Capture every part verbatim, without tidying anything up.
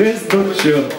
звездочет.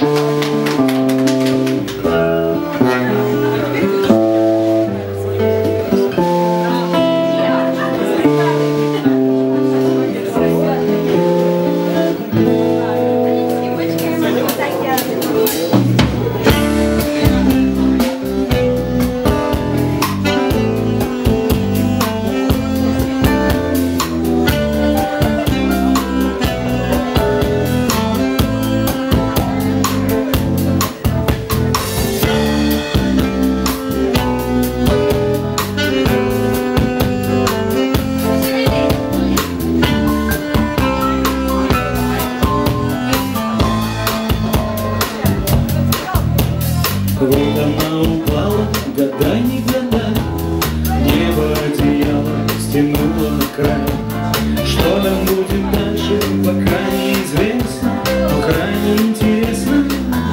Вот она упала, гадай, не гадай, небо одеяло стянуло на край. Что нам будет дальше, пока неизвестно, но крайне интересно.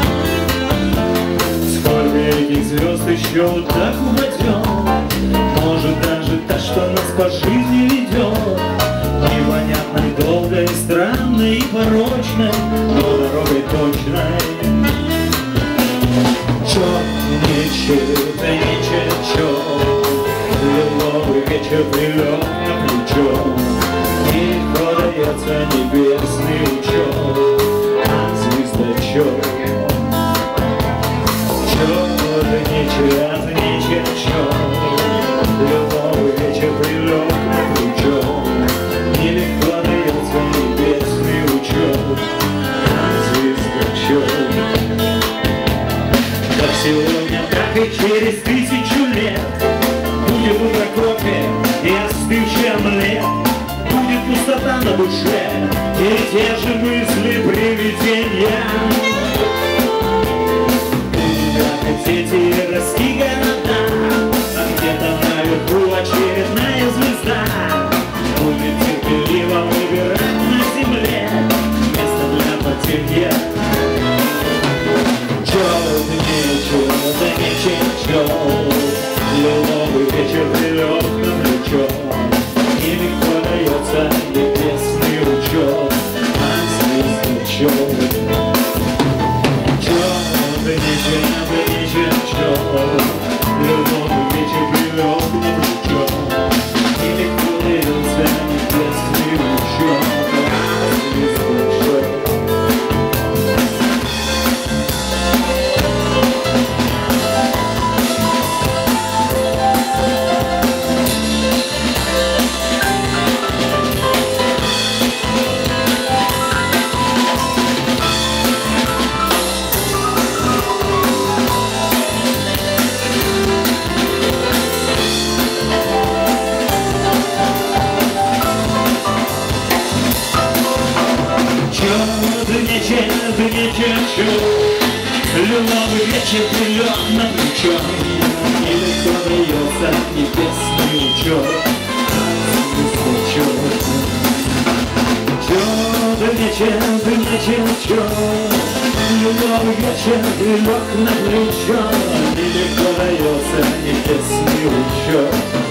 Сколько этих звезд еще вот так упадет, может даже та, что нас по жизни ведет. Непонятной, долгой, странной и порочной, но дорогой точной. Чё, ничего, да ничего, лиловый вечер прилег на плечо, нелегко дается небесный учет, а звездочет. Чё, да ничего, да ничего, лиловый вечер прилег на плечо, нелегко дается небесный учет, а звездочет. Как сегодня, так и через тысячу лет будет утро кофе и остывший омлет, будет пустота на душе и те же мысли привидения. Будут эти городские города, а где-то наверху очередная звезда будет терпеливо выбирать на земле место для потерь. Да ничего, лиловый вечер прилег на плечо, нелегко дается небесный учет, а звездочет. Чё, да ничего, да ничего, лиловый вечер прилег на плечо, нелегко дается небесный учет, а звездочет. Да ничего, лиловый вечер прилег на плечо, нелегко дается небесный учет, звездочет. Чё, да ничего, да ничего, лиловый вечер прилег на плечо, нелегко дается небесный учет.